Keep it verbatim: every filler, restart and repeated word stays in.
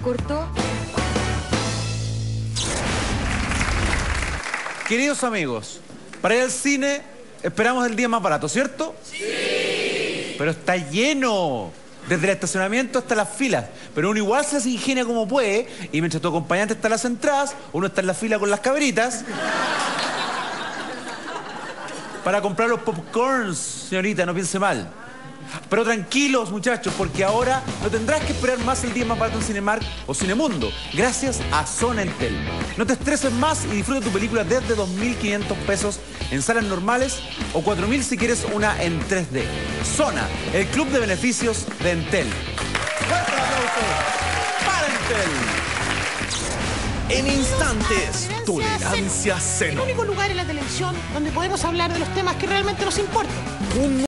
cortó. Queridos amigos, para ir al cine esperamos el día más barato, ¿cierto? ¡Sí! Pero está lleno. Desde el estacionamiento hasta las filas. Pero uno igual se las ingenia como puede. Y mientras tu acompañante está en las entradas, uno está en la fila con las cabritas. Para comprar los popcorns, señorita, no piense mal. Pero tranquilos, muchachos, porque ahora no tendrás que esperar más el día más barato en Cinemark o Cinemundo, gracias a Zona Entel. No te estreses más y disfruta tu película desde dos mil quinientos pesos en salas normales o cuatro mil si quieres una en tres D. Zona, el club de beneficios de Entel. ¡Fuerte aplauso para Entel! En instantes, Tolerancia Cero. El único lugar en la televisión donde podemos hablar de los temas que realmente nos importan. Un